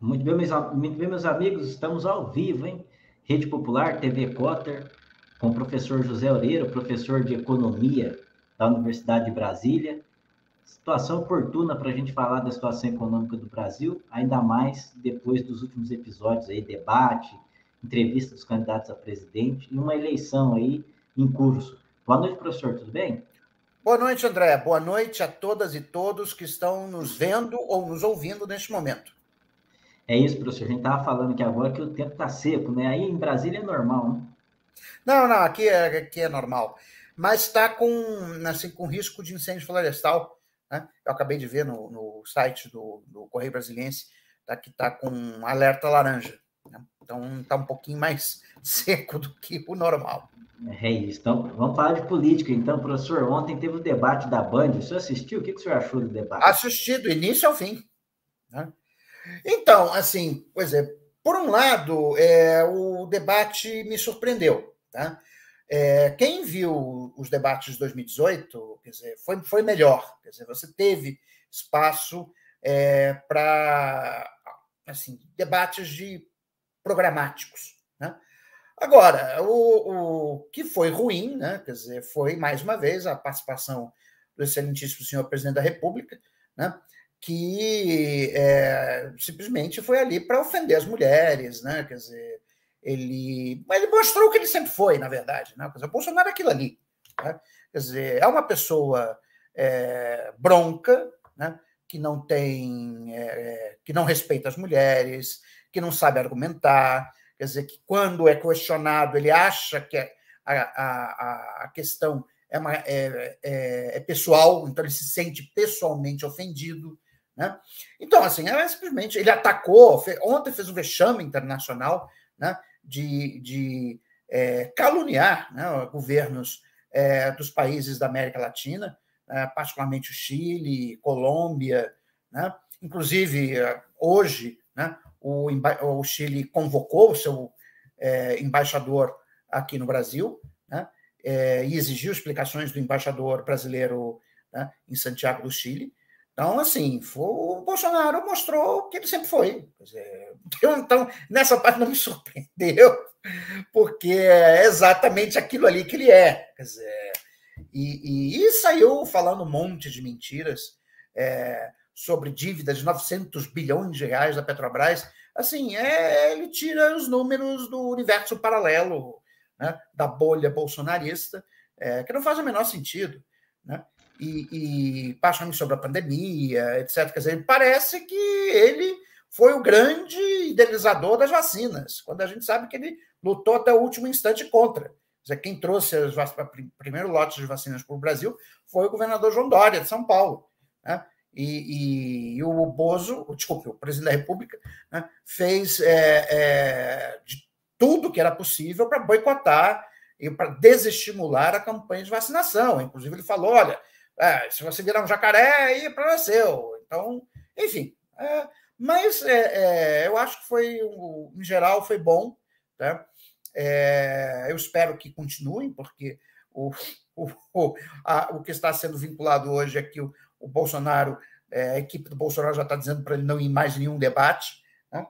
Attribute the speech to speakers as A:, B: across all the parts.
A: Muito bem, meus amigos, estamos ao vivo, hein? Rede Popular, TV Cotter, com o professor José Oreiro, professor de Economia da Universidade de Brasília. Situação oportuna para a gente falar da situação econômica do Brasil, ainda mais depois dos últimos episódios aí, debate, entrevista dos candidatos a presidente e uma eleição aí em curso. Boa noite, professor, tudo bem?
B: Boa noite, André. Boa noite a todas e todos que estão nos vendo ou nos ouvindo neste momento.
A: É isso, professor. A gente estava falando aqui agora que o tempo está seco, né? Aí em Brasília é normal, né?
B: Não, aqui é normal. Mas está com risco de incêndio florestal. Né? Eu acabei de ver no site do Correio Brasiliense que está com um alerta laranja. Né? Então está um pouquinho mais seco do que o normal.
A: É isso. Então, vamos falar de política. Então, professor, ontem teve o debate da Band. O senhor assistiu? O que o senhor achou do debate?
B: Assisti do início ao fim. Né? Então, assim, pois é, por um lado, o debate me surpreendeu. Tá? Quem viu os debates de 2018, quer dizer, foi melhor. Quer dizer, você teve espaço para assim, debates programáticos. Né? Agora, o que foi ruim, né, quer dizer, foi, mais uma vez, a participação do excelentíssimo senhor presidente da República, né, que simplesmente foi ali para ofender as mulheres, né, quer dizer, ele mostrou o que ele sempre foi, na verdade. Né, quer dizer, o Bolsonaro é aquilo ali. Né, quer dizer, é uma pessoa bronca, né, que não respeita as mulheres, que não sabe argumentar. Quer dizer, que quando é questionado, ele acha que a questão é pessoal, então ele se sente pessoalmente ofendido. Né? Então, assim, simplesmente ele atacou, ontem fez um vexame internacional, né, de caluniar, né, governos dos países da América Latina, particularmente o Chile, Colômbia. Né? Inclusive, hoje, né, o Chile convocou o seu embaixador aqui no Brasil, né, e exigiu explicações do embaixador brasileiro, né, em Santiago do Chile. Então, assim, o Bolsonaro mostrou o que ele sempre foi. Quer dizer, então, nessa parte não me surpreendeu, porque é exatamente aquilo ali que ele é. Quer dizer, e saiu falando um monte de mentiras sobre dívidas de 900 bilhões de reais da Petrobras. Assim, ele tira os números do universo paralelo, né, da bolha bolsonarista, que não faz o menor sentido. Né? E partindo sobre a pandemia, etc. Quer dizer, parece que ele foi o grande idealizador das vacinas, quando a gente sabe que ele lutou até o último instante contra. Quem trouxe o primeiro lote de vacinas para o Brasil foi o governador João Dória, de São Paulo. Né? E o Bozo, desculpe, o presidente da República, né, fez de tudo que era possível para boicotar e para desestimular a campanha de vacinação. Inclusive, ele falou: olha, se você virar um jacaré, aí é para seu. Então, enfim. Mas eu acho que foi, em geral, foi bom. Tá? Eu espero que continuem, porque o que está sendo vinculado hoje é que o Bolsonaro, a equipe do Bolsonaro já está dizendo para ele não ir mais em nenhum debate, né?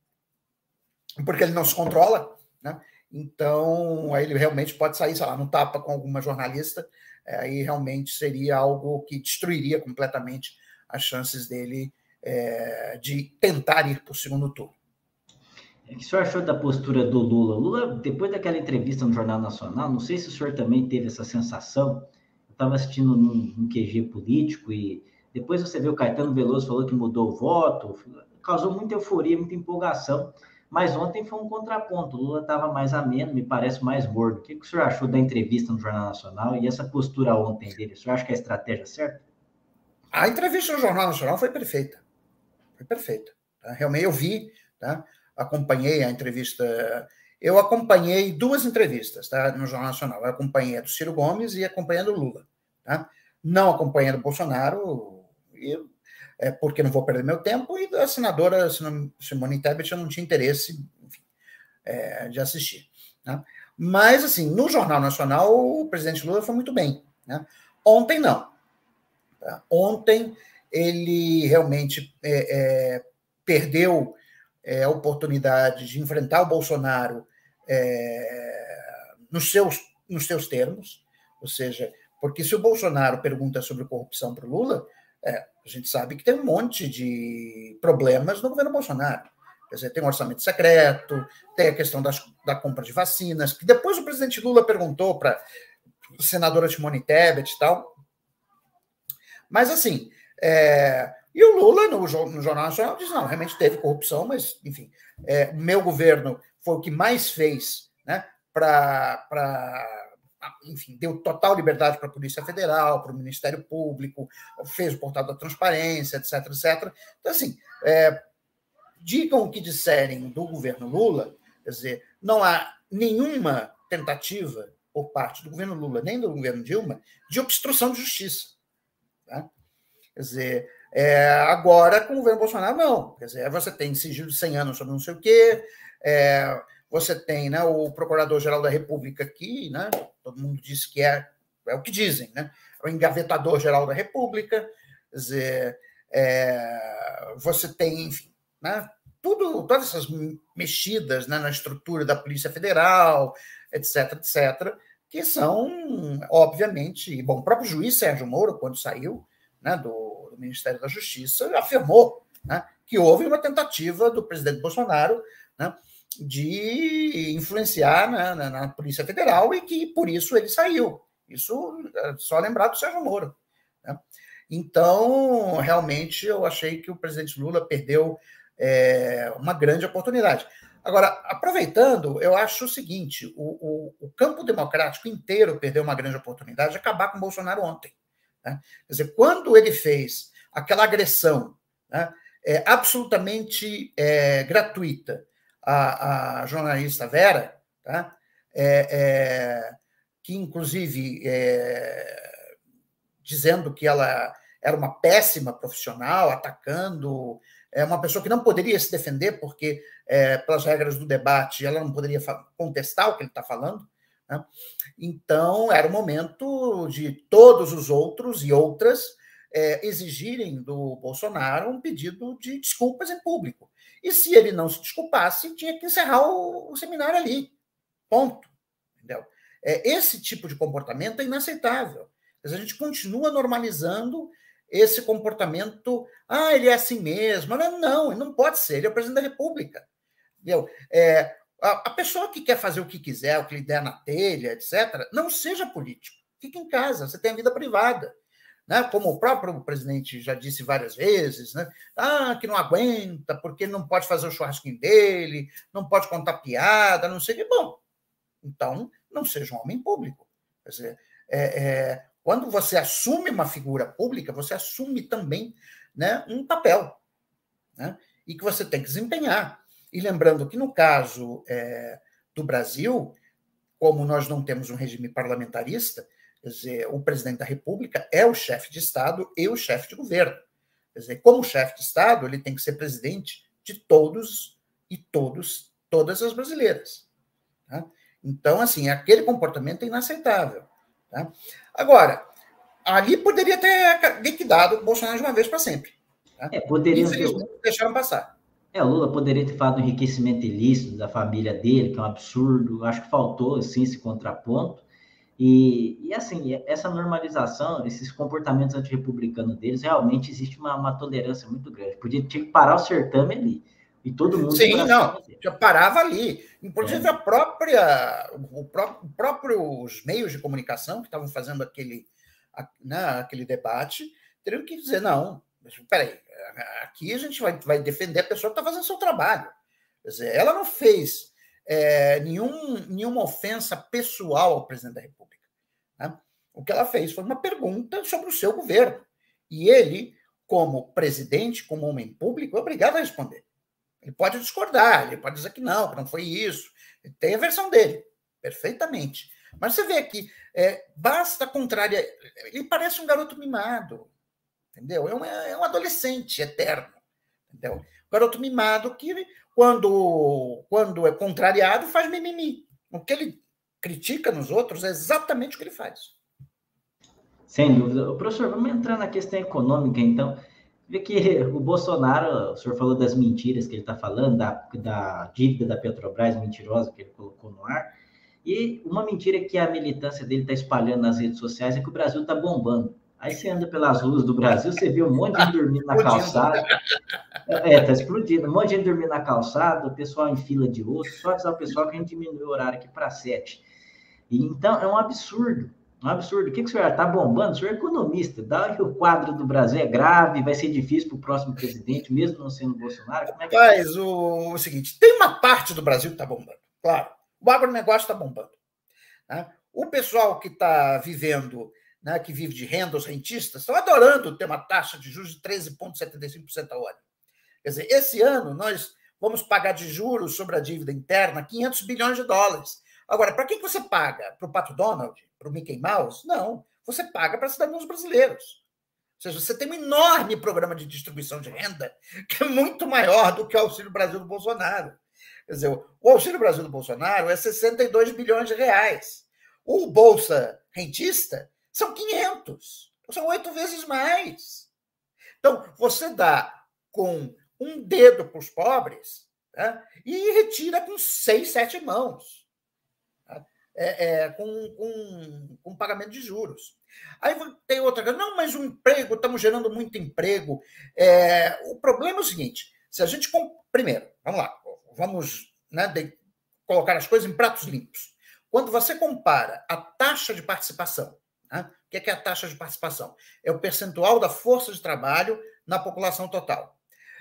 B: Porque ele não se controla. Né? Então, aí ele realmente pode sair, sei lá, no tapa com alguma jornalista, aí realmente seria algo que destruiria completamente as chances dele de tentar ir para o segundo turno.
A: O que o senhor achou da postura do Lula? Lula, depois daquela entrevista no Jornal Nacional, não sei se o senhor também teve essa sensação. Eu estava assistindo num QG político e depois você vê o Caetano Veloso falou que mudou o voto, causou muita euforia, muita empolgação. Mas ontem foi um contraponto. O Lula estava mais ameno, me parece mais gordo. O que o senhor achou da entrevista no Jornal Nacional e essa postura ontem dele? O senhor acha que é a estratégia certa?
B: A entrevista no Jornal Nacional foi perfeita. Foi perfeita. Tá? Realmente eu vi, tá? Acompanhei a entrevista. Eu acompanhei duas entrevistas, tá, no Jornal Nacional. Eu acompanhei a do Ciro Gomes e acompanhei a do Lula. Tá? Não acompanhei a do Bolsonaro, porque não vou perder meu tempo, e da senadora Simone Tebet eu não tinha interesse, enfim, de assistir. Tá? Mas, assim, no Jornal Nacional, o presidente Lula foi muito bem. Né? Ontem, não. Tá? Ontem, ele realmente perdeu a oportunidade de enfrentar o Bolsonaro nos seus termos, ou seja, porque se o Bolsonaro pergunta sobre corrupção para o Lula, a gente sabe que tem um monte de problemas no governo Bolsonaro. Quer dizer, tem um orçamento secreto, tem a questão da compra de vacinas, que depois o presidente Lula perguntou para a senadora Simone Tebet e tal. Mas, assim, e o Lula, no Jornal Nacional, diz, não, realmente teve corrupção, mas, enfim, o meu governo foi o que mais fez, né, enfim, deu total liberdade para a Polícia Federal, para o Ministério Público, fez o portal da transparência, etc, etc. Então, assim, digam o que disserem do governo Lula, quer dizer, não há nenhuma tentativa por parte do governo Lula, nem do governo Dilma, de obstrução de justiça. Tá? Quer dizer, agora, com o governo Bolsonaro, não. Quer dizer, você tem sigilo de 100 anos sobre não sei o quê, você tem, né, o Procurador-Geral da República aqui, né, todo mundo diz que é o que dizem, né, o Engavetador-Geral da República, quer dizer, você tem, enfim, né, todas essas mexidas, né, na estrutura da Polícia Federal, etc, etc, que são, obviamente, bom, o próprio juiz Sérgio Moro, quando saiu, né, do Ministério da Justiça, afirmou, né, que houve uma tentativa do presidente Bolsonaro, né, de influenciar na Polícia Federal e que, por isso, ele saiu. Isso é só lembrar do Sérgio Moro. Né? Então, realmente, eu achei que o presidente Lula perdeu uma grande oportunidade. Agora, aproveitando, eu acho o seguinte, o campo democrático inteiro perdeu uma grande oportunidade de acabar com o Bolsonaro ontem. Né? Quer dizer, quando ele fez aquela agressão, né, absolutamente gratuita, a jornalista Vera, tá? Que, inclusive, dizendo que ela era uma péssima profissional, atacando, uma pessoa que não poderia se defender, porque, pelas regras do debate, ela não poderia contestar o que ele está falando. Né? Então, era o momento de todos os outros e outras exigirem do Bolsonaro um pedido de desculpas em público. E se ele não se desculpasse, tinha que encerrar o seminário ali. Ponto. Entendeu? Esse tipo de comportamento é inaceitável. Mas a gente continua normalizando esse comportamento. Ele é assim mesmo. Não, ele não pode ser. Ele é o presidente da República. Entendeu? A pessoa que quer fazer o que quiser, o que lhe der na telha, etc., não seja político. Fique em casa, você tem a vida privada. Né? Como o próprio presidente já disse várias vezes, né? Que não aguenta, porque não pode fazer o churrasquinho dele, não pode contar piada, não sei o que. Bom, então, não seja um homem público. Quer dizer, quando você assume uma figura pública, você assume também, né, um papel, né? E que você tem que desempenhar. E lembrando que, no caso do Brasil, como nós não temos um regime parlamentarista, quer dizer, o presidente da República é o chefe de Estado e o chefe de governo. Quer dizer, como chefe de Estado, ele tem que ser presidente de todos e todas as brasileiras. Tá? Então, assim, aquele comportamento é inaceitável. Tá? Agora, ali poderia ter liquidado o Bolsonaro de uma vez para sempre. Tá? Infelizmente, deixaram passar.
A: O Lula poderia ter falado do enriquecimento ilícito da família dele, que é um absurdo. Acho que faltou, assim, esse contraponto. E assim, essa normalização, esses comportamentos antirrepublicanos deles, realmente existe uma tolerância muito grande. Tinha que parar o certame ali. E todo mundo...
B: Sim, não, já parava ali. Inclusive, próprios meios de comunicação que estavam fazendo aquele debate teriam que dizer, não, peraí, aqui a gente vai defender a pessoa que está fazendo o seu trabalho. Quer dizer, ela não fez nenhuma ofensa pessoal ao presidente da República. Né? O que ela fez foi uma pergunta sobre o seu governo. E ele, como presidente, como homem público, é obrigado a responder. Ele pode discordar, ele pode dizer que não foi isso. Ele tem a versão dele, perfeitamente. Mas você vê aqui, basta contrariar. Ele parece um garoto mimado, entendeu? É um adolescente eterno, entendeu? Um garoto mimado que, quando é contrariado, faz mimimi. O que ele critica nos outros é exatamente o que ele faz.
A: Sem dúvida. Professor, vamos entrar na questão econômica, então. Vê que o Bolsonaro, o senhor falou das mentiras que ele está falando, da dívida da Petrobras mentirosa que ele colocou no ar, e uma mentira que a militância dele está espalhando nas redes sociais é que o Brasil está bombando. Aí você anda pelas ruas do Brasil, você vê um monte de gente dormindo na calçada. Tá explodindo. Um monte de gente dormindo na calçada, o pessoal em fila de osso. Só avisar o pessoal que a gente diminuiu o horário aqui para 7. E, então, é um absurdo. Um absurdo. O que o senhor está bombando? O senhor é economista. Dá que o quadro do Brasil é grave, vai ser difícil para o próximo presidente, mesmo não sendo Bolsonaro. Como é que...
B: Rapaz, o seguinte, tem uma parte do Brasil que está bombando. Claro, o agronegócio está bombando. Né? O pessoal que está vivendo, né, que vive de renda, os rentistas, estão adorando ter uma taxa de juros de 13,75% ao ano. Quer dizer, esse ano nós vamos pagar de juros sobre a dívida interna 500 bilhões de dólares. Agora, para quem você paga? Para o Pato Donald? Para o Mickey Mouse? Não. Você paga para cidadãos brasileiros. Ou seja, você tem um enorme programa de distribuição de renda que é muito maior do que o Auxílio Brasil do Bolsonaro. Quer dizer, o Auxílio Brasil do Bolsonaro é 62 bilhões de reais. O Bolsa Rentista são 500. São 8 vezes mais. Então, você dá com um dedo para os pobres, né, e retira com 6, 7 mãos. Com pagamento de juros. Aí tem outra coisa, não, mas o emprego, estamos gerando muito emprego. O problema é o seguinte, se a gente... Primeiro, vamos lá, vamos, né, colocar as coisas em pratos limpos. Quando você compara a taxa de participação, né, o que é a taxa de participação? É o percentual da força de trabalho na população total.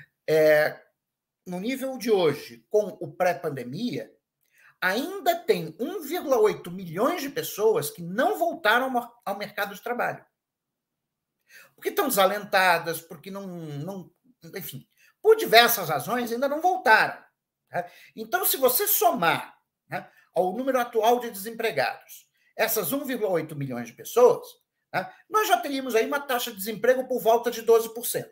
B: No nível de hoje, com o pré-pandemia, ainda tem 1,8 milhões de pessoas que não voltaram ao mercado de trabalho. Porque estão desalentadas, porque não enfim, por diversas razões ainda não voltaram. Né? Então, se você somar, né, ao número atual de desempregados essas 1,8 milhões de pessoas, né, nós já teríamos aí uma taxa de desemprego por volta de 12%.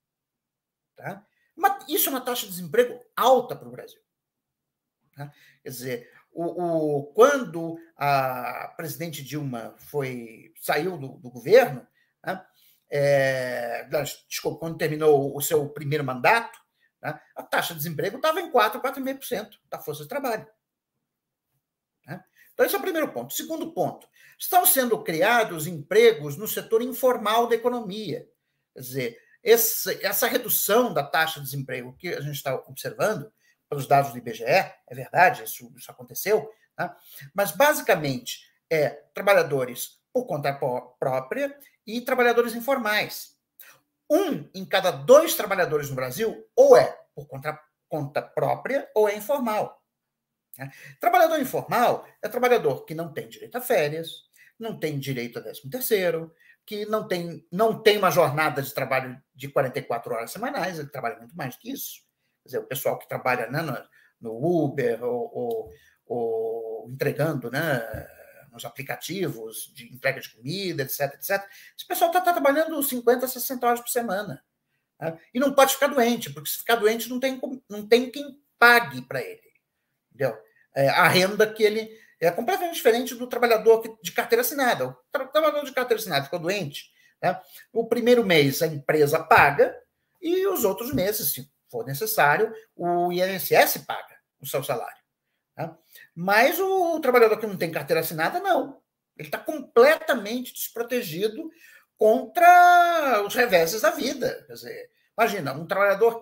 B: Tá? Isso é uma taxa de desemprego alta para o Brasil. Né? Quer dizer, quando a presidente Dilma saiu do governo, né, desculpa, quando terminou o seu primeiro mandato, né, a taxa de desemprego estava em 4,5% da força de trabalho. Né? Então, esse é o primeiro ponto. Segundo ponto, estão sendo criados empregos no setor informal da economia. Quer dizer, essa redução da taxa de desemprego que a gente está observando, pelos dados do IBGE, é verdade, isso aconteceu, tá? Mas basicamente trabalhadores por conta própria e trabalhadores informais. 1 em cada 2 trabalhadores no Brasil ou é por conta própria ou é informal. Né? Trabalhador informal é trabalhador que não tem direito a férias, não tem direito a 13º, que não tem uma jornada de trabalho de 44 horas semanais, ele trabalha muito mais que isso. Quer dizer, o pessoal que trabalha, né, no Uber ou entregando, né, nos aplicativos de entrega de comida, etc. Esse pessoal está trabalhando 50, 60 horas por semana. Né? E não pode ficar doente, porque se ficar doente não tem quem pague para ele. Entendeu? A renda que ele... É completamente diferente do trabalhador de carteira assinada. O trabalhador de carteira assinada ficou doente, né? O primeiro mês a empresa paga e os outros meses, se for necessário, o INSS paga o seu salário. Né? Mas o trabalhador que não tem carteira assinada, não. Ele está completamente desprotegido contra os reveses da vida. Quer dizer, imagina, um trabalhador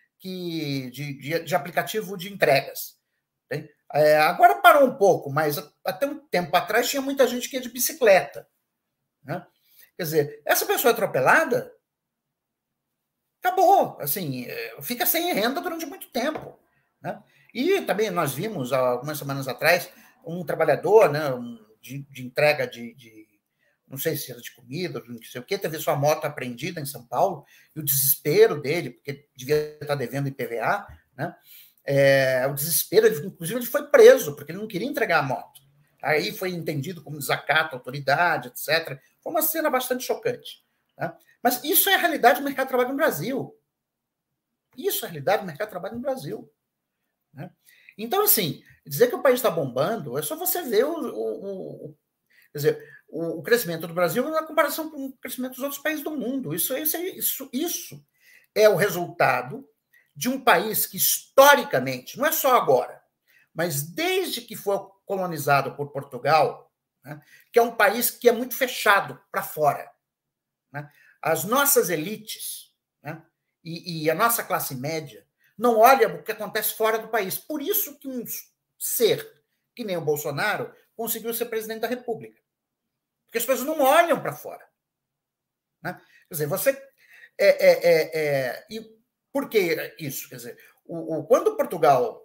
B: de aplicativo de entregas. Tem? Agora parou um pouco, mas até um tempo atrás tinha muita gente que ia de bicicleta. Né? Quer dizer, essa pessoa atropelada acabou, assim, fica sem renda durante muito tempo. Né? E também nós vimos, algumas semanas atrás, um trabalhador, né, de entrega não sei se era de comida, não sei o quê, teve sua moto apreendida em São Paulo, e o desespero dele, porque devia estar devendo IPVA, né? O desespero, inclusive ele foi preso, porque ele não queria entregar a moto. Aí foi entendido como desacato à autoridade, etc. Foi uma cena bastante chocante. Né? Mas isso é a realidade do mercado de trabalho no Brasil. Isso é a realidade do mercado de trabalho no Brasil. Né? Então, assim, dizer que o país está bombando é só você ver quer dizer, o crescimento do Brasil na comparação com o crescimento dos outros países do mundo. Isso é o resultado de um país que, historicamente, não é só agora, mas desde que foi colonizado por Portugal, né, que é um país que é muito fechado para fora. Né? As nossas elites, né, e a nossa classe média não olha o que acontece fora do país. Por isso que um ser que nem o Bolsonaro conseguiu ser presidente da República. Porque as pessoas não olham para fora. Né? Quer dizer, você... e por que isso? Quer dizer, quando Portugal,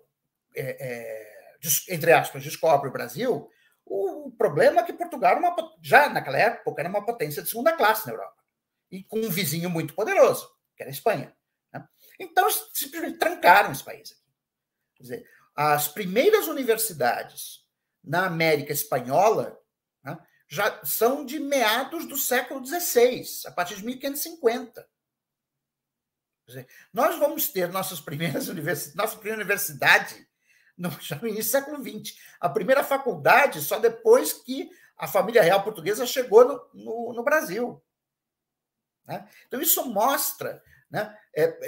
B: entre aspas, descobre o Brasil, o problema é que Portugal, já naquela época, era uma potência de segunda classe na Europa. E com um vizinho muito poderoso, que era a Espanha. Né? Então, simplesmente trancaram esse país aqui. Quer dizer, as primeiras universidades na América Espanhola, né, já são de meados do século XVI, a partir de 1550. Quer dizer, nós vamos ter nossa primeira universidade já no início do século XX. A primeira faculdade só depois que a família real portuguesa chegou no Brasil. Né? Então, isso mostra, né,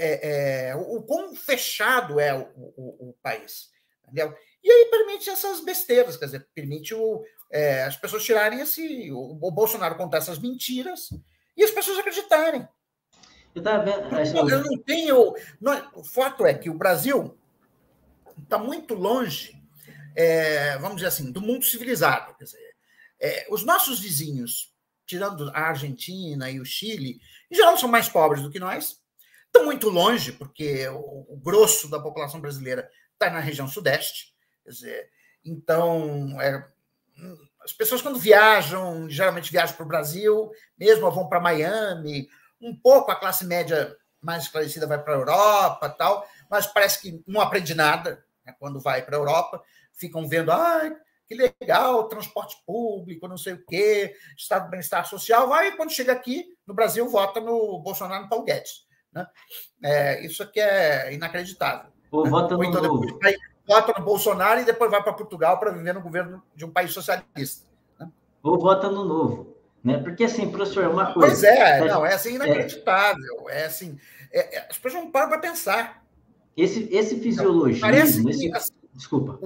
B: o quão fechado é o país. Entendeu? E aí permite essas besteiras, quer dizer, permite as pessoas tirarem o Bolsonaro contar essas mentiras e as pessoas acreditarem.
A: Eu estava vendo.
B: Eu não tenho. O fato é que o Brasil está muito longe, vamos dizer assim, do mundo civilizado. Quer dizer, os nossos vizinhos, tirando a Argentina e o Chile, em geral são mais pobres do que nós, estão muito longe, porque o grosso da população brasileira está na região sudeste. Quer dizer, então, as pessoas, quando viajam, geralmente viajam para o Brasil, mesmo vão para Miami, um pouco a classe média mais esclarecida vai para a Europa, tal, mas parece que não aprende nada, né, quando vai para a Europa, ficam vendo, que legal, transporte público, não sei o quê, estado de bem-estar social, vai, e quando chega aqui, no Brasil, vota no Bolsonaro e no Paulo Guedes. Né? Isso aqui é inacreditável.
A: Ou
B: né?
A: vota
B: Ou então
A: no
B: depois vota no Bolsonaro e depois vai para Portugal para viver no governo de um país socialista. Né?
A: Ou vota no Novo. Né? Porque, assim, professor, uma coisa...
B: Pois é, não, é assim inacreditável. Assim, as pessoas não param para pensar.
A: Esse fisiologismo...
B: Parece que,
A: desculpa.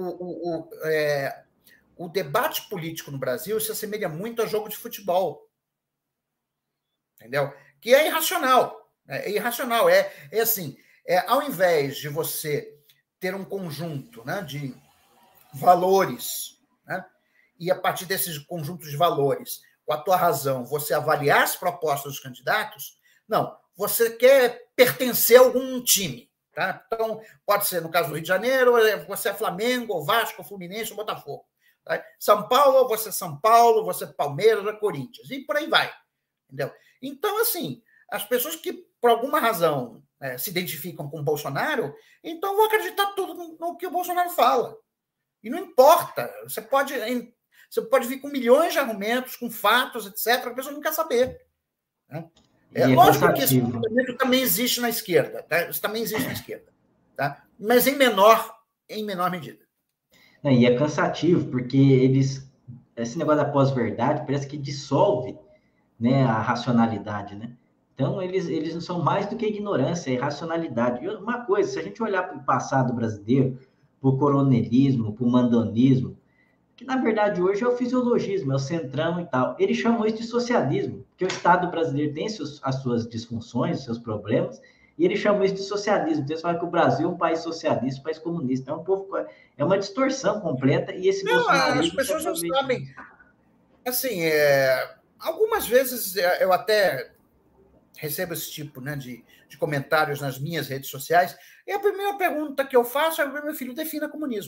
B: O debate político no Brasil se assemelha muito a jogo de futebol. Entendeu? Que é irracional. É irracional. Assim, ao invés de você ter um conjunto, né, de valores, né, e a partir desses conjuntos de valores, com a tua razão, você avaliar as propostas dos candidatos, não, você quer pertencer a algum time. Tá? Então, pode ser, no caso do Rio de Janeiro, você é Flamengo, ou Vasco, ou Fluminense, ou Botafogo. Tá? São Paulo, você é São Paulo, você é Palmeiras, ou Corinthians, e por aí vai. Entendeu? Então, assim, as pessoas que, por alguma razão, se identificam com o Bolsonaro, então vão acreditar tudo no que o Bolsonaro fala. E não importa, você pode vir com milhões de argumentos, com fatos, etc., a pessoa não quer saber. Né? Lógico que esse comportamento também existe na esquerda, tá? Isso também existe na esquerda, tá? Mas em menor medida.
A: E é cansativo, porque esse negócio da pós-verdade parece que dissolve, né, a racionalidade, né? Então, eles não são mais do que ignorância, é irracionalidade. E uma coisa, se a gente olhar para o passado brasileiro, para o coronelismo, para o mandonismo, que na verdade hoje é o fisiologismo, é o centrão e tal. Ele chamou isso de socialismo, porque o Estado brasileiro tem as suas disfunções, os seus problemas, e ele chamou isso de socialismo. Então, eles falam que o Brasil é um país socialista, um país comunista. É uma distorção completa, e esse bolsonarismo...
B: As pessoas não sabem. Assim, algumas vezes eu até recebo esse tipo, né, de comentários nas minhas redes sociais, e a primeira pergunta que eu faço é: meu filho, defina comunismo.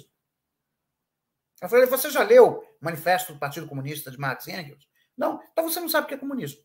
B: Eu falei: você já leu o Manifesto do Partido Comunista de Marx e Engels? Não, então você não sabe o que é comunismo.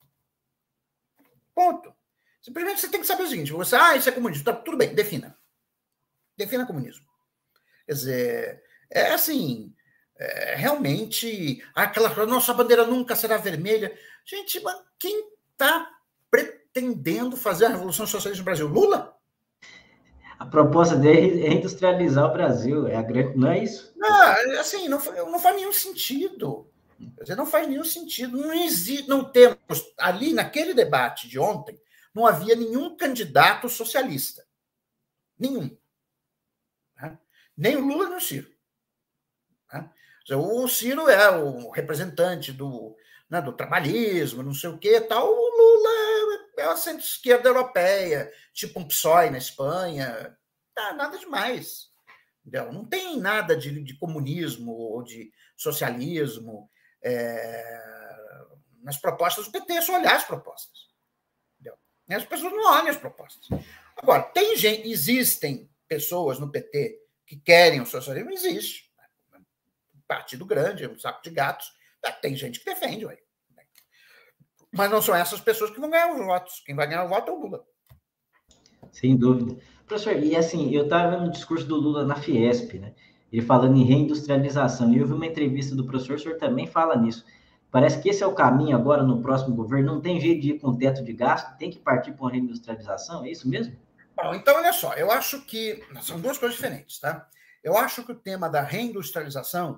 B: Ponto. Simplesmente você tem que saber o seguinte: isso é comunismo. Tá, tudo bem, defina. Defina comunismo. Quer dizer, assim, realmente, aquela nossa bandeira nunca será vermelha. Gente, mas quem está pretendendo fazer a Revolução Socialista no Brasil? Lula?
A: A proposta dele é industrializar o Brasil, não é isso?
B: Assim, não faz nenhum sentido. Quer dizer, não faz nenhum sentido. Não temos, ali naquele debate de ontem, não havia nenhum candidato socialista. Nenhum. Né? Nem o Lula nem o Ciro. Né? O Ciro é o representante do trabalhismo, não sei o quê, tal. O Lula é a centro-esquerda europeia, tipo um PSOE na Espanha. Tá, nada demais. Entendeu? Não tem nada de comunismo ou de socialismo. Nas propostas do PT, é só olhar as propostas. Entendeu? As pessoas não olham as propostas. Agora, existem pessoas no PT que querem o socialismo? Existe. Um partido grande, um saco de gatos. Tem gente que defende. Ué. Mas não são essas pessoas que vão ganhar os votos. Quem vai ganhar o voto é o Lula.
A: Sem dúvida. Professor, e assim, eu estava vendo o discurso do Lula na Fiesp, né? Ele falando em reindustrialização. E eu vi uma entrevista do professor, o senhor também fala nisso. Parece que esse é o caminho agora no próximo governo. Não tem jeito de ir com teto de gasto, tem que partir para uma reindustrialização, é isso mesmo?
B: Bom, então, olha só, eu acho que são duas coisas diferentes, tá? Eu acho que o tema da reindustrialização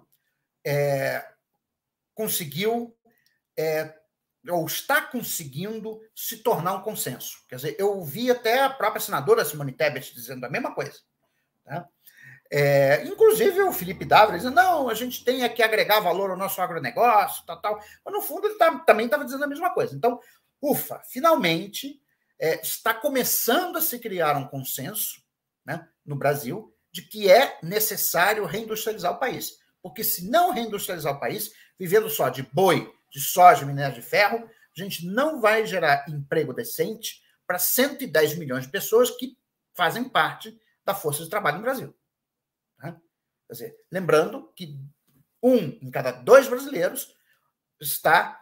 B: conseguiu ou está conseguindo se tornar um consenso. Quer dizer, eu ouvi até a própria senadora Simone Tebet dizendo a mesma coisa. Tá? Inclusive o Felipe Dávila dizendo, não, a gente tem que agregar valor ao nosso agronegócio, tal. Mas, no fundo, ele também estava dizendo a mesma coisa. Então, ufa, finalmente está começando a se criar um consenso, né, no Brasil de que é necessário reindustrializar o país. Porque se não reindustrializar o país, vivendo só de boi, de soja, minério de ferro, a gente não vai gerar emprego decente para 110 milhões de pessoas que fazem parte da força de trabalho no Brasil. Né? Quer dizer, lembrando que 1 em cada 2 brasileiros está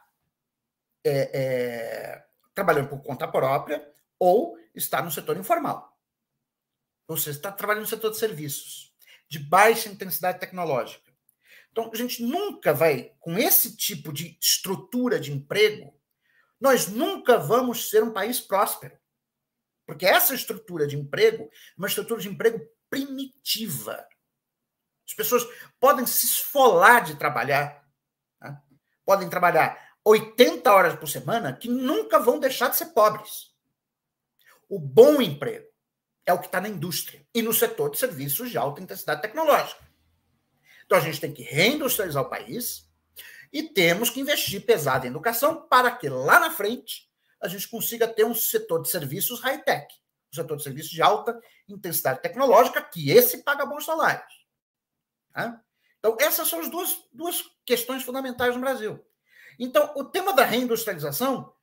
B: trabalhando por conta própria ou está no setor informal. Ou seja, está trabalhando no setor de serviços, de baixa intensidade tecnológica. Então, a gente nunca vai, com esse tipo de estrutura de emprego, nós nunca vamos ser um país próspero. Porque essa estrutura de emprego é uma estrutura de emprego primitiva. As pessoas podem se esfolar de trabalhar, né? Podem trabalhar 80 horas por semana, que nunca vão deixar de ser pobres. O bom emprego é o que está na indústria e no setor de serviços de alta intensidade tecnológica. Então, a gente tem que reindustrializar o país e temos que investir pesado em educação para que, lá na frente, a gente consiga ter um setor de serviços high-tech, um setor de serviços de alta intensidade tecnológica, que esse paga bons salários. Tá? Então, essas são as duas questões fundamentais no Brasil. Então, o tema da reindustrialização,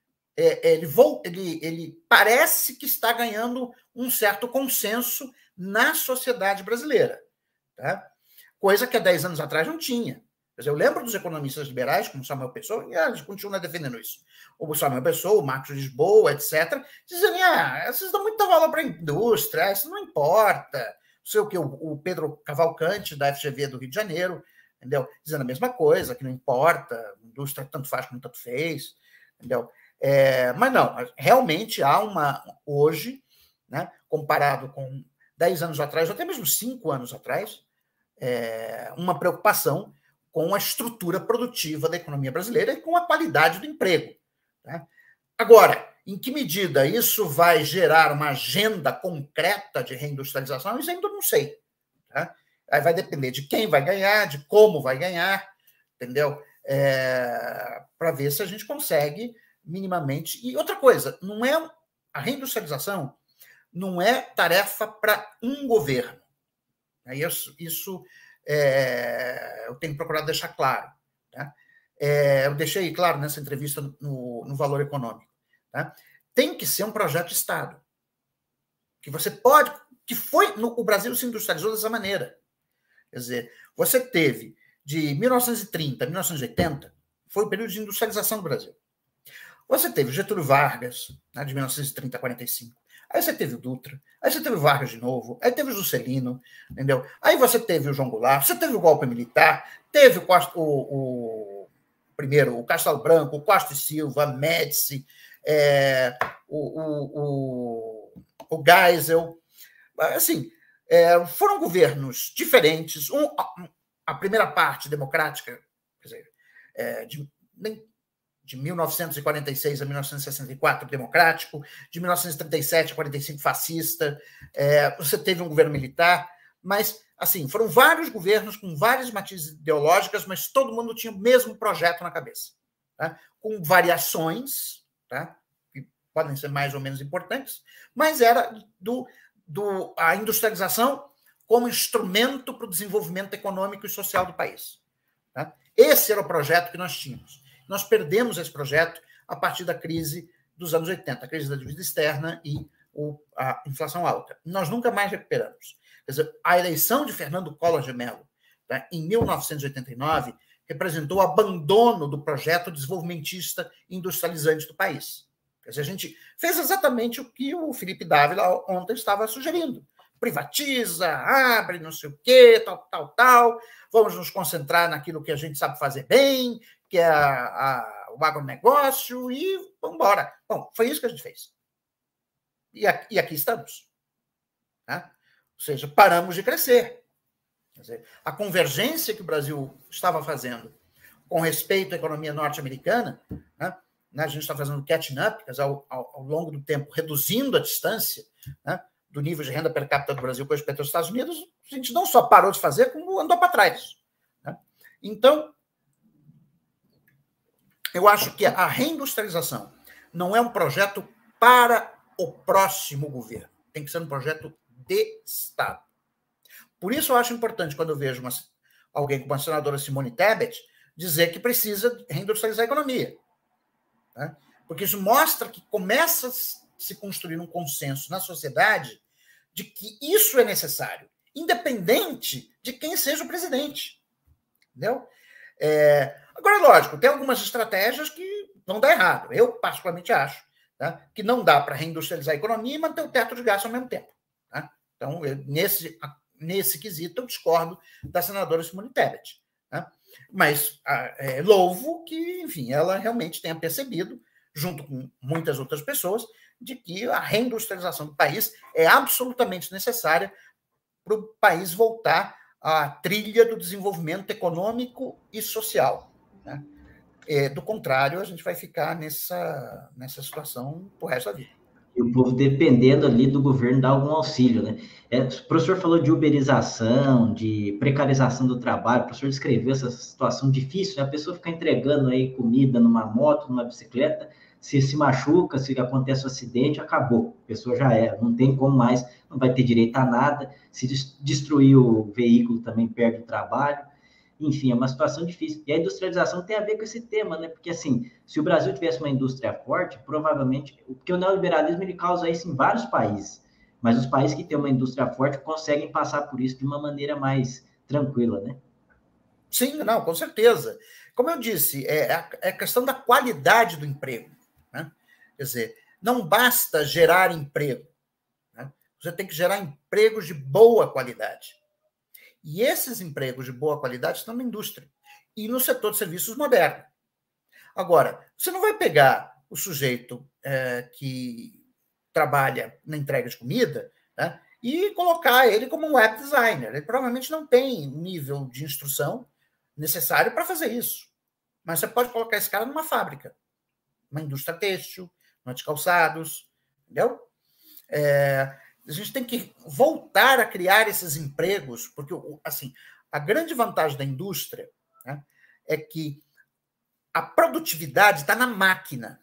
B: ele parece que está ganhando um certo consenso na sociedade brasileira. Tá? Coisa que há 10 anos atrás não tinha. Quer dizer, eu lembro dos economistas liberais, como Samuel Pessoa, e eles continuam defendendo isso. O Samuel Pessoa, o Marcos Lisboa, etc., dizendo, vocês dão muito valor para a indústria, isso não importa. Não sei o que, o Pedro Cavalcante, da FGV do Rio de Janeiro, entendeu? Dizendo a mesma coisa, que não importa, a indústria tanto faz como tanto fez, entendeu? Mas não, realmente há hoje, né, comparado com 10 anos atrás, ou até mesmo 5 anos atrás, uma preocupação com a estrutura produtiva da economia brasileira e com a qualidade do emprego. Tá? Agora, em que medida isso vai gerar uma agenda concreta de reindustrialização, isso ainda não sei. Tá? Aí vai depender de quem vai ganhar, de como vai ganhar, entendeu? Para ver se a gente consegue minimamente. E outra coisa, a reindustrialização não é tarefa para um governo. Isso eu tenho procurado deixar claro. Tá? Eu deixei claro nessa entrevista no Valor Econômico. Tá? Tem que ser um projeto de Estado. Que você pode. O Brasil se industrializou dessa maneira. Quer dizer, você teve de 1930 a 1980, foi o período de industrialização do Brasil. Você teve o Getúlio Vargas, né, de 1930 a 45. Aí você teve o Dutra, aí você teve o Vargas de novo, aí teve o Juscelino, entendeu? Aí você teve o João Goulart, você teve o golpe militar, teve primeiro o Castelo Branco, o Costa e Silva, Médici, o Geisel. Assim, foram governos diferentes. A primeira parte democrática, quer dizer, de 1946 a 1964 democrático, de 1937 a 45 fascista, você teve um governo militar, mas assim, foram vários governos com várias matizes ideológicas, mas todo mundo tinha o mesmo projeto na cabeça, tá? Com variações, tá? Que podem ser mais ou menos importantes, mas era a industrialização como instrumento para o desenvolvimento econômico e social do país. Tá? Esse era o projeto que nós tínhamos. Nós perdemos esse projeto a partir da crise dos anos 80, a crise da dívida externa e a inflação alta. Nós nunca mais recuperamos. Quer dizer, a eleição de Fernando Collor de Mello, tá, em 1989, representou o abandono do projeto desenvolvimentista industrializante do país. Quer dizer, a gente fez exatamente o que o Felipe Dávila ontem estava sugerindo. Privatiza, abre, não sei o quê, tal. Vamos nos concentrar naquilo que a gente sabe fazer bem, que é o agronegócio, e vamos embora. Bom, foi isso que a gente fez. E aqui estamos. Tá? Ou seja, paramos de crescer. Quer dizer, a convergência que o Brasil estava fazendo com respeito à economia norte-americana, né? A gente está fazendo catching-up, ao longo do tempo, reduzindo a distância, né, do nível de renda per capita do Brasil com respeito aos Estados Unidos, a gente não só parou de fazer, como andou para trás. Né? Então, eu acho que a reindustrialização não é um projeto para o próximo governo, tem que ser um projeto de Estado. Por isso eu acho importante, quando eu vejo alguém como a senadora Simone Tebet, dizer que precisa reindustrializar a economia. Né? Porque isso mostra que começa a se construir um consenso na sociedade de que isso é necessário, independente de quem seja o presidente. Entendeu? Agora, lógico, tem algumas estratégias que vão dar errado. Eu, particularmente, acho, tá, que não dá para reindustrializar a economia e manter o teto de gastos ao mesmo tempo. Tá? Então, nesse quesito, eu discordo da senadora Simone Tebet. Tá? Mas louvo que, enfim, ela realmente tenha percebido, junto com muitas outras pessoas, de que a reindustrialização do país é absolutamente necessária para o país voltar à trilha do desenvolvimento econômico e social. Né? Do contrário, a gente vai ficar nessa situação pro resto da vida.
A: E o povo dependendo ali do governo dar algum auxílio, né? O professor falou de uberização, de precarização do trabalho, o professor descreveu essa situação difícil, né? A pessoa fica entregando aí comida numa moto, numa bicicleta, se machuca, se acontece um acidente, acabou, a pessoa já era, não tem como mais, não vai ter direito a nada, se destruir o veículo também perde o trabalho. Enfim, é uma situação difícil. E a industrialização tem a ver com esse tema, né? Porque, assim, se o Brasil tivesse uma indústria forte, provavelmente... Porque o neoliberalismo, ele causa isso em vários países. Mas os países que têm uma indústria forte conseguem passar por isso de uma maneira mais tranquila, né?
B: Sim, não, com certeza. Como eu disse, é questão da qualidade do emprego. Né? Quer dizer, não basta gerar emprego. Né? Você tem que gerar empregos de boa qualidade. E esses empregos de boa qualidade estão na indústria e no setor de serviços moderno. Agora, você não vai pegar o sujeito que trabalha na entrega de comida, né, e colocar ele como um web designer. Ele provavelmente não tem nível de instrução necessário para fazer isso. Mas você pode colocar esse cara numa fábrica, uma indústria têxtil, uma de calçados, entendeu? A gente tem que voltar a criar esses empregos, porque, assim, a grande vantagem da indústria, né, é que a produtividade está na máquina.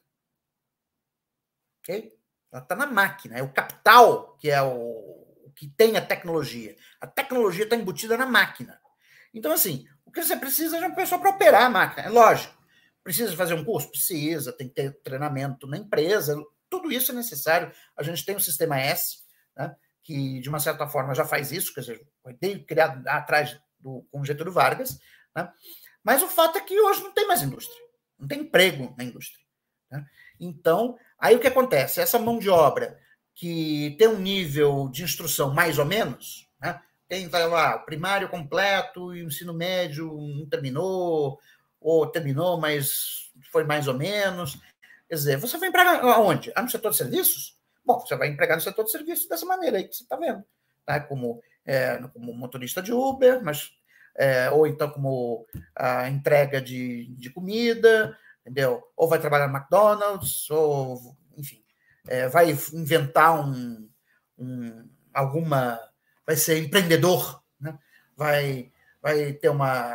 B: Ok? Ela está na máquina. É o capital que é o que tem a tecnologia. A tecnologia está embutida na máquina. Então, assim, o que você precisa é de uma pessoa para operar a máquina. É lógico. Precisa fazer um curso? Precisa. Tem que ter treinamento na empresa. Tudo isso é necessário. A gente tem o Sistema S, né, que, de uma certa forma, já faz isso, quer dizer, foi criado atrás com Getúlio Vargas, né? Mas o fato é que hoje não tem mais indústria, não tem emprego na indústria. Né? Então, aí o que acontece? Essa mão de obra que tem um nível de instrução mais ou menos, né? Tem lá, o primário completo e o ensino médio não terminou, ou terminou, mas foi mais ou menos. Quer dizer, você vai empregar aonde? No setor de serviços? Bom, você vai empregar no setor de serviços dessa maneira aí que você está vendo. Tá? Como motorista de Uber, mas, ou então como a entrega de comida, entendeu? Ou vai trabalhar no McDonald's, ou, enfim, vai inventar alguma... Vai ser empreendedor, né? Vai ter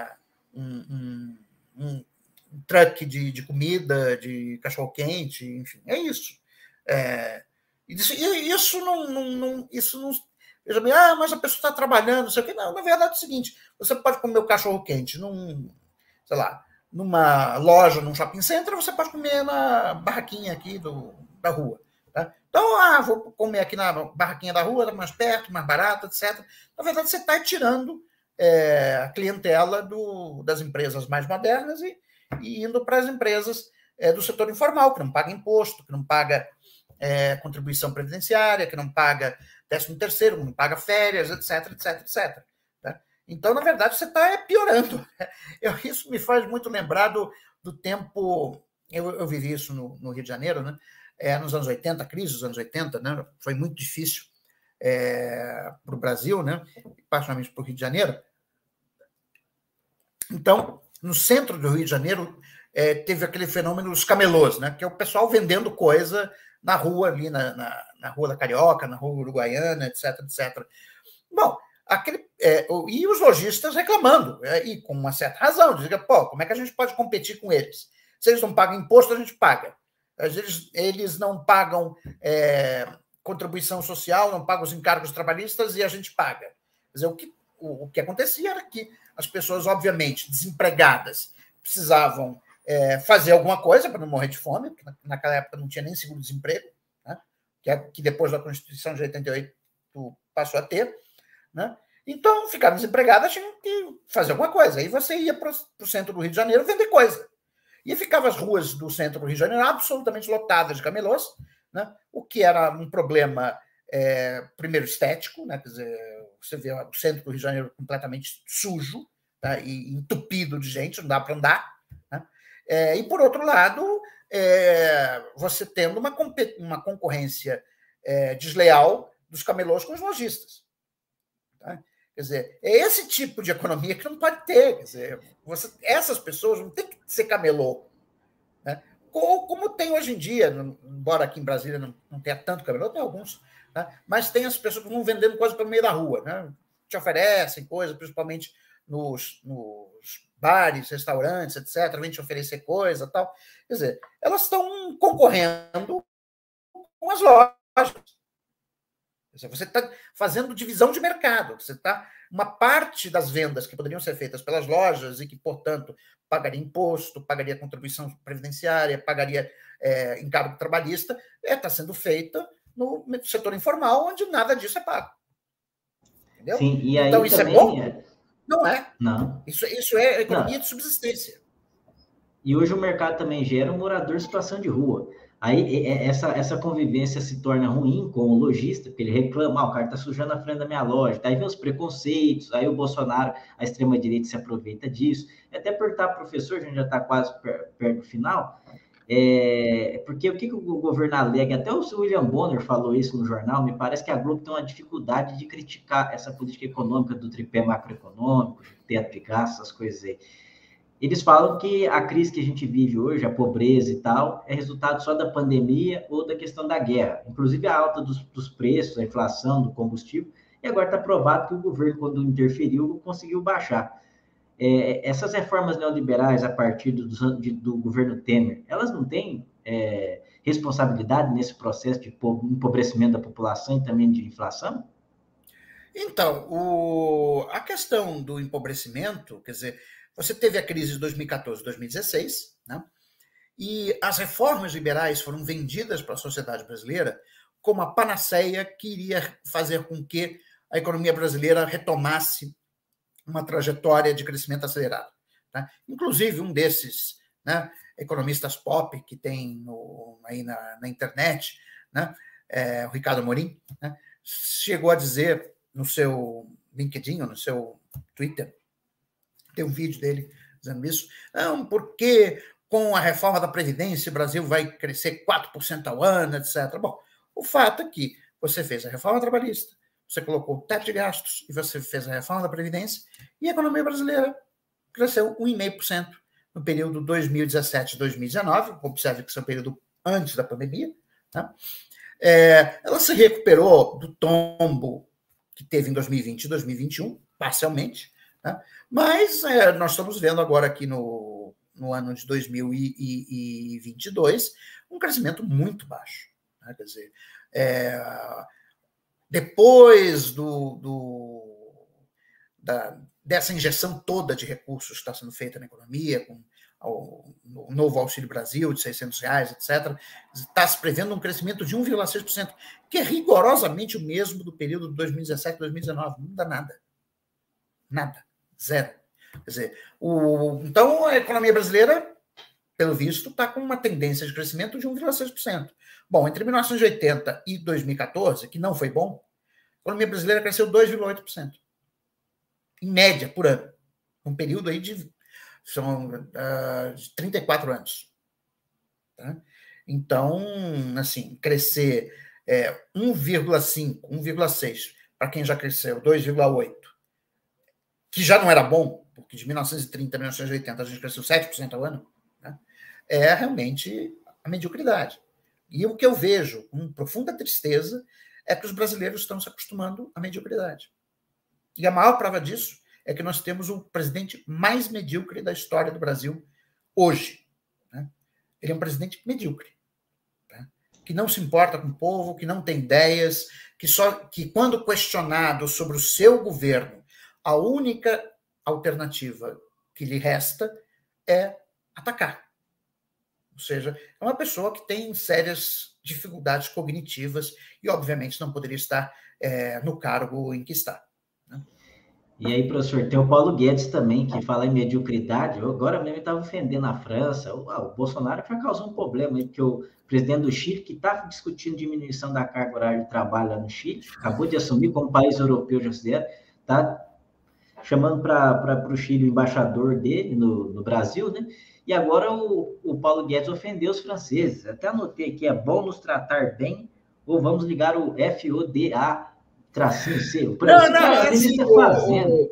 B: um truck de comida, de cachorro-quente, enfim, é isso. Isso não... Veja bem, mas a pessoa está trabalhando, não sei o quê. Não, na verdade é o seguinte, você pode comer o cachorro-quente sei lá, numa loja, num shopping center, você pode comer na barraquinha aqui da rua. Tá? Então, vou comer aqui na barraquinha da rua, mais perto, mais barato, etc. Na verdade, você está tirando a clientela das empresas mais modernas e indo para as empresas do setor informal, que não paga imposto, que não paga contribuição previdenciária, que não paga 13º, não paga férias, etc, etc, etc. Tá? Então, na verdade, você está piorando. Isso me faz muito lembrar do tempo... Eu vivi isso no Rio de Janeiro, né? Nos anos 80, a crise dos anos 80, né? Foi muito difícil para o Brasil, né? Particularmente para o Rio de Janeiro. Então, no centro do Rio de Janeiro, teve aquele fenômeno dos camelôs, né? Que é o pessoal vendendo coisa na rua, ali na Rua da Carioca, na Rua Uruguaiana, etc, etc. Bom, e os lojistas reclamando, e com uma certa razão, dizendo, como é que a gente pode competir com eles? Se eles não pagam imposto, a gente paga. Eles não pagam contribuição social, não pagam os encargos trabalhistas e a gente paga. Quer dizer, o que acontecia era que as pessoas, obviamente, desempregadas, precisavam fazer alguma coisa para não morrer de fome, porque naquela época não tinha nem seguro-desemprego, né? que depois da Constituição de 88 passou a ter, né? Então, ficaram desempregadas, tinham que fazer alguma coisa. Aí você ia para o centro do Rio de Janeiro vender coisa. E ficava as ruas do centro do Rio de Janeiro absolutamente lotadas de camelôs, né? O que era um problema, primeiro, estético, né? Quer dizer, você vê o centro do Rio de Janeiro completamente sujo, tá? E entupido de gente, não dá para andar, né? E, por outro lado, você tendo uma concorrência desleal dos camelôs com os lojistas. Tá? Quer dizer, é esse tipo de economia que não pode ter. Quer dizer, essas pessoas não têm que ser camelô. Né? Como tem hoje em dia, embora aqui em Brasília não tenha tanto camelô, tem alguns, tá? Mas tem as pessoas que vão vendendo coisa pelo meio da rua, né? Te oferecem coisa, principalmente nos bares, restaurantes, etc., vêm te oferecer coisa e tal. Quer dizer, elas estão concorrendo com as lojas. Você está fazendo divisão de mercado. Você está... Uma parte das vendas que poderiam ser feitas pelas lojas e que, portanto, pagaria imposto, pagaria contribuição previdenciária, pagaria encargo trabalhista, está sendo feita no setor informal, onde nada disso é pago. Entendeu?
A: Sim, e
B: então,
A: aí
B: isso
A: também...
B: é bom? Não é.
A: Não.
B: Isso é economia
A: Não.
B: de subsistência.
A: E hoje o mercado também gera um morador em situação de rua. Aí essa convivência se torna ruim com o lojista, porque ele reclama, o cara está sujando a frente da minha loja. Daí vem os preconceitos, aí o Bolsonaro, a extrema-direita se aproveita disso. Até perguntar para o professor, a gente já está quase perto do final, porque o que o governo alega, até o William Bonner falou isso no jornal, me parece que a Globo tem uma dificuldade de criticar essa política econômica do tripé macroeconômico, de teto de gastos, essas coisas aí. Eles falam que a crise que a gente vive hoje, a pobreza e tal, é resultado só da pandemia ou da questão da guerra. Inclusive a alta dos preços, a inflação do combustível. E agora está provado que o governo, quando interferiu, conseguiu baixar. Essas reformas neoliberais a partir do governo Temer, elas não têm responsabilidade nesse processo de empobrecimento da população e também de inflação?
B: Então, a questão do empobrecimento, quer dizer, você teve a crise de 2014, 2016, né? E as reformas liberais foram vendidas para a sociedade brasileira como a panaceia que iria fazer com que a economia brasileira retomasse uma trajetória de crescimento acelerado. Tá? Inclusive, um desses, né, economistas pop que tem aí na internet, né, o Ricardo Amorim, né, chegou a dizer no seu LinkedIn, no seu Twitter, tem um vídeo dele dizendo isso, não, porque com a reforma da Previdência o Brasil vai crescer 4% ao ano, etc. Bom, o fato é que você fez a reforma trabalhista, você colocou o teto de gastos e você fez a reforma da Previdência e a economia brasileira cresceu 1,5% no período 2017-2019, observe que esse é o período antes da pandemia, tá? Ela se recuperou do tombo que teve em 2020 e 2021, parcialmente, tá? Mas nós estamos vendo agora aqui no ano de 2022 um crescimento muito baixo, né? Quer dizer, depois dessa injeção toda de recursos que está sendo feita na economia, com o novo Auxílio Brasil de R$600, etc., está se prevendo um crescimento de 1,6%, que é rigorosamente o mesmo do período de 2017 e 2019. Não muda nada. Nada. Zero. Quer dizer, então a economia brasileira, pelo visto, está com uma tendência de crescimento de 1,6%. Bom, entre 1980 e 2014, que não foi bom, a economia brasileira cresceu 2,8%. Em média, por ano. Um período aí de 34 anos. Tá? Então, assim, crescer 1,5, 1,6, para quem já cresceu 2,8, que já não era bom, porque de 1930 a 1980 a gente cresceu 7% ao ano, né? É realmente a mediocridade. E o que eu vejo com profunda tristeza é que os brasileiros estão se acostumando à mediocridade. E a maior prova disso é que nós temos o presidente mais medíocre da história do Brasil hoje, né? Ele é um presidente medíocre, tá? Que não se importa com o povo, que não tem ideias, que quando questionado sobre o seu governo, a única alternativa que lhe resta é atacar. Ou seja, é uma pessoa que tem sérias dificuldades cognitivas e, obviamente, não poderia estar no cargo em que está.
A: E aí, professor, tem o Paulo Guedes também, que fala em mediocridade. Agora mesmo estava ofendendo a França. O Bolsonaro já causou um problema aí, porque o presidente do Chile, que está discutindo diminuição da carga horária de trabalho lá no Chile, acabou de assumir como país europeu já considera, está chamando para o Chile o embaixador dele no Brasil, né? E agora o Paulo Guedes ofendeu os franceses. Até anotei aqui, é bom nos tratar bem ou vamos ligar o FODA tracinho C. O cara
B: é
A: aprende
B: assim,
A: a fazendo.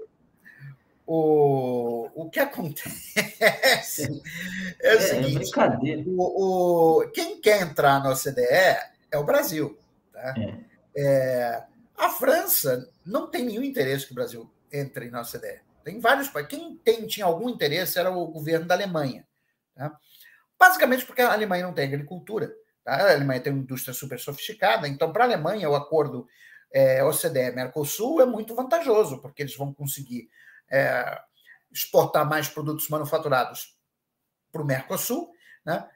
B: O que acontece é o seguinte:
A: brincadeira.
B: Quem quer entrar na OCDE é o Brasil. Tá? A França não tem nenhum interesse que o Brasil entre na OCDE. Tem vários países. Quem tinha algum interesse era o governo da Alemanha. Tá? Basicamente porque a Alemanha não tem agricultura. Tá? A Alemanha tem uma indústria super sofisticada. Então, para a Alemanha, o acordo OCDE-Mercosul é muito vantajoso, porque eles vão conseguir exportar mais produtos manufaturados para o Mercosul, né?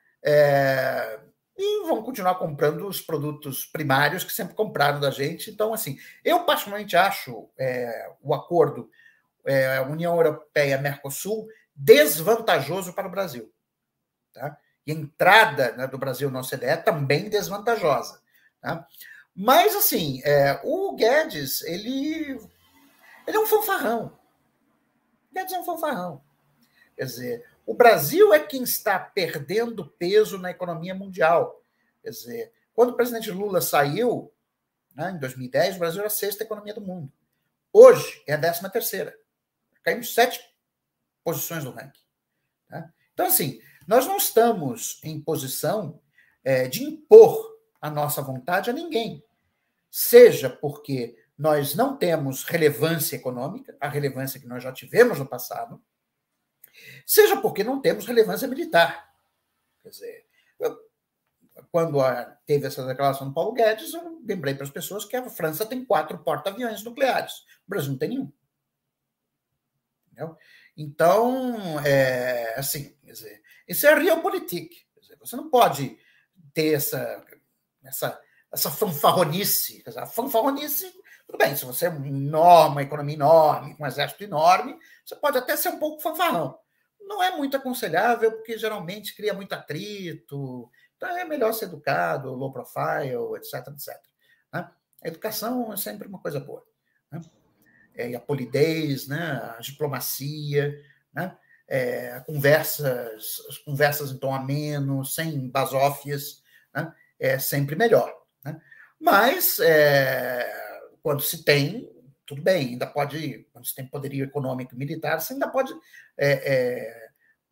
B: E vão continuar comprando os produtos primários que sempre compraram da gente. Então, assim, eu particularmente acho o acordo União Europeia-Mercosul desvantajoso para o Brasil. Tá? E a entrada, né, do Brasil na OCDE é também desvantajosa. Tá? Mas, assim, o Guedes, ele é um fanfarrão. O Guedes é um fanfarrão. Quer dizer, o Brasil é quem está perdendo peso na economia mundial. Quer dizer, quando o presidente Lula saiu, né, em 2010, o Brasil era a 6ª economia do mundo. Hoje é a 13ª. Caímos 7 posições no ranking. Tá? Então, assim, nós não estamos em posição de impor a nossa vontade a ninguém. Seja porque nós não temos relevância econômica, a relevância que nós já tivemos no passado, seja porque não temos relevância militar. Quer dizer, quando teve essa declaração do Paulo Guedes, eu lembrei para as pessoas que a França tem 4 porta-aviões nucleares. O Brasil não tem nenhum. Entendeu? Então, assim, quer dizer, isso é realpolitik. Você não pode ter essa fanfarronice. Quer dizer, a fanfarronice, tudo bem, se você é uma economia enorme, com um exército enorme, você pode até ser um pouco fanfarrão. Não é muito aconselhável, porque geralmente cria muito atrito. Então é melhor ser educado, low profile, etc, etc. Né? A educação é sempre uma coisa boa. Né? E a polidez, né? A diplomacia, né? As conversas em tom ameno, sem basófias, né? É sempre melhor. Né? Mas, quando se tem, tudo bem, ainda pode, quando se tem poderio econômico e militar, você ainda pode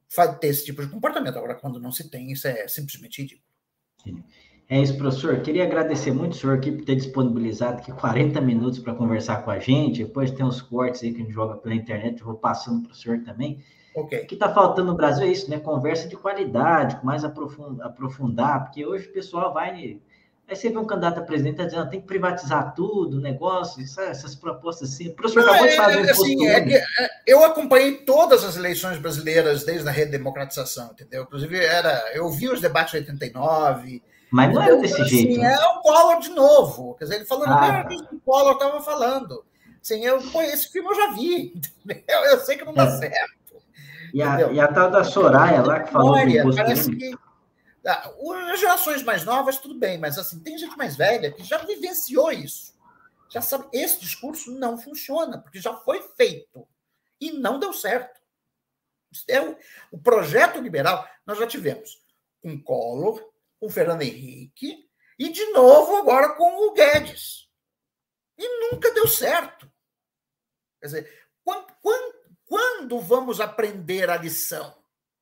B: ter esse tipo de comportamento. Agora, quando não se tem, isso é simplesmente ridículo.
A: Sim. É isso, professor. Queria agradecer muito o senhor aqui por ter disponibilizado aqui 40 minutos para conversar com a gente. Depois tem uns cortes aí que a gente joga pela internet, eu vou passando para o senhor também.
B: Okay.
A: O que está faltando no Brasil é isso, né? Conversa de qualidade, mais aprofundar, porque hoje o pessoal vai. Aí você vê um candidato a presidente tá dizendo tem que privatizar tudo, o negócio, essas propostas assim. O professor acabou de fazer um
B: assim, eu acompanhei todas as eleições brasileiras desde a redemocratização, entendeu? Inclusive, eu vi os debates de 89.
A: Mas não era desse jeito.
B: Assim, é o Collor de novo. Quer dizer, ele falando a mesma coisa que o Collor estava falando. Assim, esse filme eu já vi. Entendeu? Eu sei que não dá certo.
A: E a tal da Soraya lá que falou do imposto
B: parece que as gerações mais novas, tudo bem, mas assim, tem gente mais velha que já vivenciou isso. Já sabe, esse discurso não funciona, porque já foi feito e não deu certo. O projeto liberal, nós já tivemos com Collor, com Fernando Henrique, e de novo agora com o Guedes. E nunca deu certo. Quer dizer, quando vamos aprender a lição?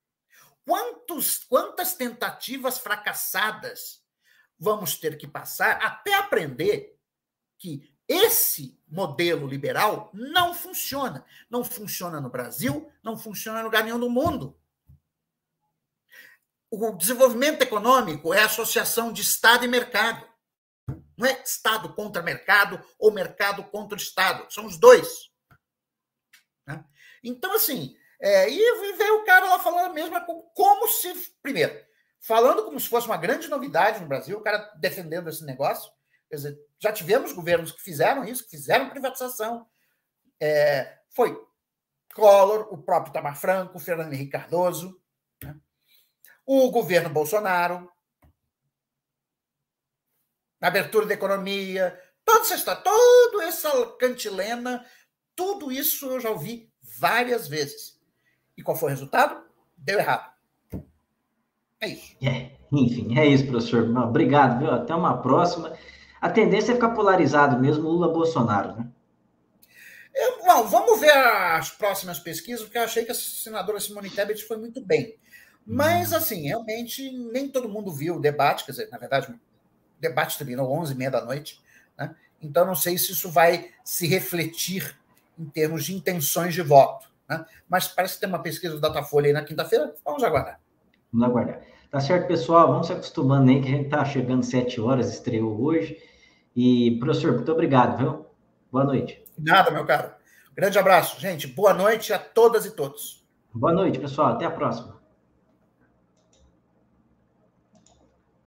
B: Quantas tentativas fracassadas vamos ter que passar até aprender que esse modelo liberal não funciona? Não funciona no Brasil, não funciona em lugar nenhum do mundo. O desenvolvimento econômico é a associação de Estado e mercado. Não é Estado contra mercado ou mercado contra o Estado. São os dois. Né? Então, assim, e veio o cara lá falando a mesma coisa, como se... Primeiro, falando como se fosse uma grande novidade no Brasil, o cara defendendo esse negócio. Quer dizer, já tivemos governos que fizeram isso, que fizeram privatização. Foi Collor, o próprio Itamar Franco, o Fernando Henrique Cardoso, né? O governo Bolsonaro, na abertura da economia, toda essa cantilena, tudo isso eu já ouvi várias vezes. E qual foi o resultado? Deu errado. É isso.
A: Enfim, é isso, professor. Obrigado, viu? Até uma próxima. A tendência é ficar polarizado mesmo, Lula-Bolsonaro, né?
B: Bom, vamos ver as próximas pesquisas, porque eu achei que a senadora Simone Tebet foi muito bem. Mas, assim, realmente, nem todo mundo viu o debate, quer dizer, na verdade, o debate terminou 11h30 da noite, né? Então, não sei se isso vai se refletir em termos de intenções de voto, né? Mas parece que tem uma pesquisa do Datafolha aí na quinta-feira, vamos aguardar.
A: Vamos aguardar. Tá certo, pessoal, vamos se acostumando aí, que a gente tá chegando 7 horas, estreou hoje. E, professor, muito obrigado, viu? Boa noite.
B: Nada, meu caro. Grande abraço, gente. Boa noite a todas e todos.
A: Boa noite, pessoal. Até a próxima.